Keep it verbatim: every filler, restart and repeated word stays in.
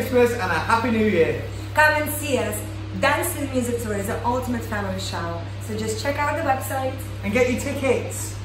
Christmas and a Happy New Year. Come and see us. Dance and Music Tour is the ultimate family show. So just check out the website and get your tickets.